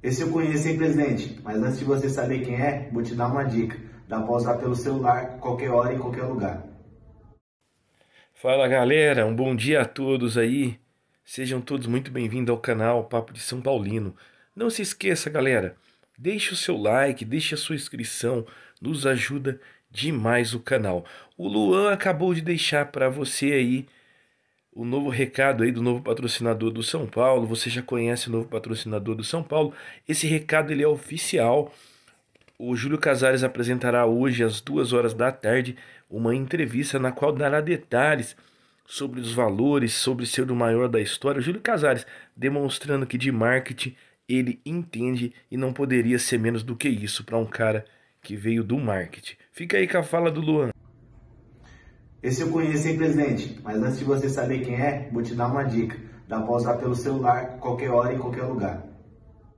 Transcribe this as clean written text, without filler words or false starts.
Esse eu conheço, hein, presidente? Mas antes de você saber quem é, vou te dar uma dica. Dá pra usar pelo celular, qualquer hora, em qualquer lugar. Fala galera, um bom dia a todos aí. Sejam todos muito bem-vindos ao canal Papo de São Paulino. Não se esqueça, galera, deixe o seu like, deixe a sua inscrição, nos ajuda demais o canal. O Luan acabou de deixar para você aí o novo recado aí do novo patrocinador do São Paulo. Você já conhece o novo patrocinador do São Paulo. Esse recado ele é oficial. O Júlio Casares apresentará hoje às 2 horas da tarde uma entrevista na qual dará detalhes sobre os valores, sobre ser o maior da história. O Júlio Casares demonstrando que de marketing ele entende e não poderia ser menos do que isso para um cara que veio do marketing. Fica aí com a fala do Luan. Esse eu conheço, hein, presidente? Mas antes de você saber quem é, vou te dar uma dica. Dá pra usar pelo celular, qualquer hora, em qualquer lugar.